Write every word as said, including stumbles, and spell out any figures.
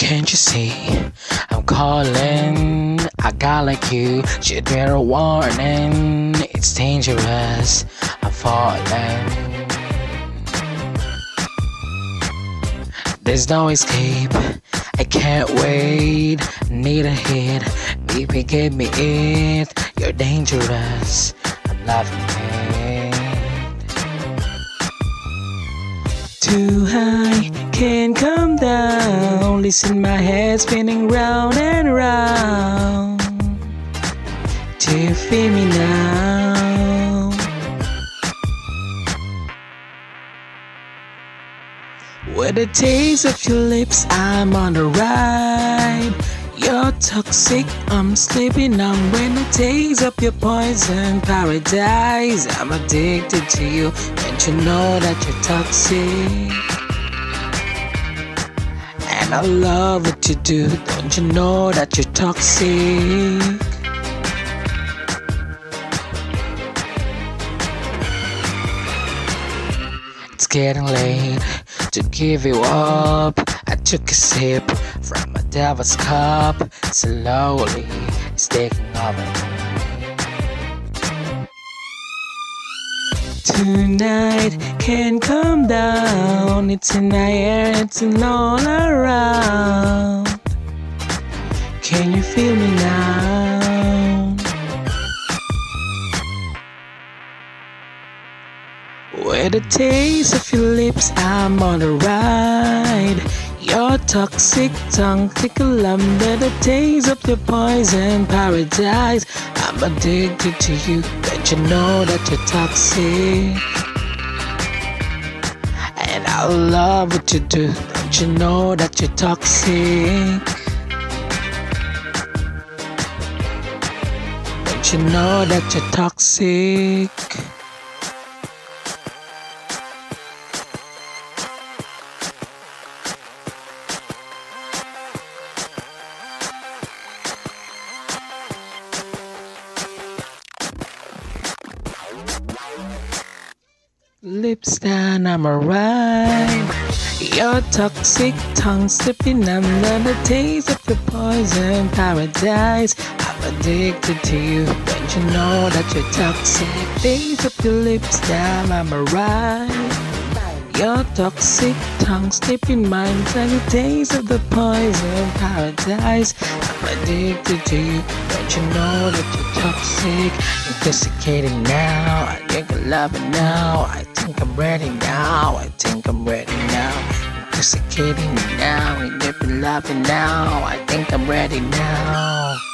Can't you see? I'm calling. A guy like you should get a warning. It's dangerous. I'm falling. There's no escape. I can't wait. Need a hit. Baby, give me it. You're dangerous. I'm loving it. Too high, can't come down. Listen, my head spinning round and round. Do you feel me now? With the taste of your lips, I'm on the ride. You're toxic, I'm sleeping on when the taste of your poison paradise. I'm addicted to you, don't you know that you're toxic? And I love what you do, don't you know that you're toxic? It's getting late to give you up. I took a sip from a devil's cup. Slowly, it's taking over. Tonight can't come down. It's in the air, it's in all around. Can you feel me now? With the taste of your lips, I'm on the ride. Your toxic tongue tickle under the taste of your poison paradise. I'm addicted to you, don't you know that you're toxic? And I love what you do, don't you know that you're toxic? Don't you know that you're toxic? Lips down, I'm alright. Your toxic tongue slipping under the taste of your poison paradise. I'm addicted to you, don't you know that you're toxic? Taste of your lips down, I'm alright. Your toxic tongue slipping mine under the taste of the poison paradise. I'm addicted to you, don't you know that you're toxic? Intoxicating now, I think I love it now. I think I'm ready now, I think I'm ready now. Intoxicating me now, I think I love it now. I think I'm ready now.